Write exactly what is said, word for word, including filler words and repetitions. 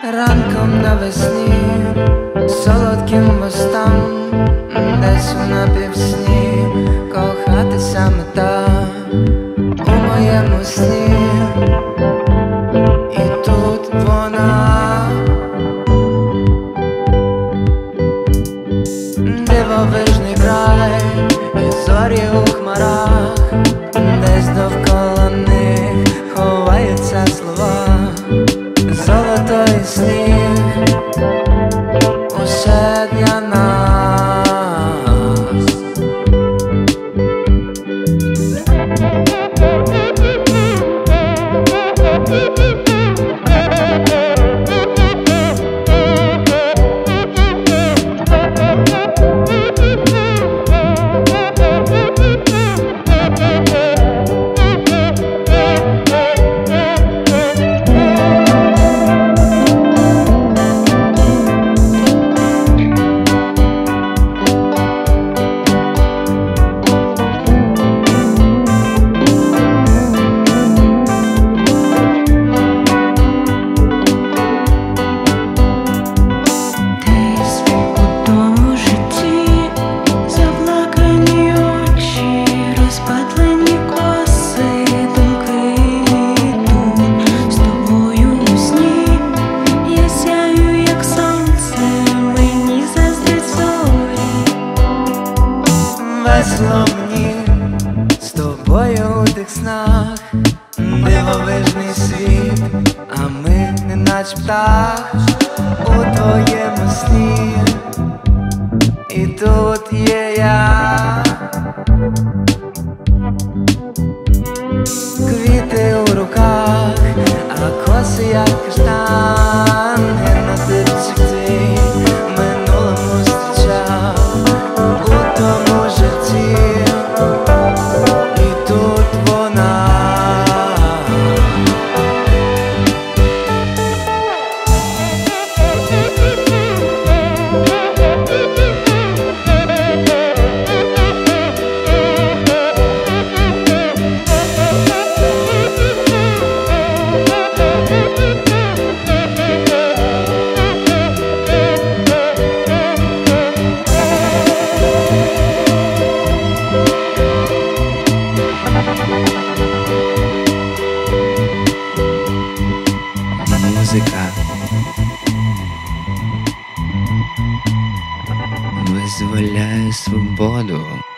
ранком навесні, солодким мостам, десь у напівсні, кохатися мета у моєму сні. І тут вона, дивовижний край, і зорі у хмарах, десь довкола них ховаються слова. Золото і сніг, усе для нас. Весело мені з тобою у тих снах, дивовижний світ, а ми не нач птах у твоєму сні. І тут є я, квіти у руках, а коси як каштан. Генотипчик твій в минулому зустрічав у тому житті. І тут вона, музика визволяє свободу.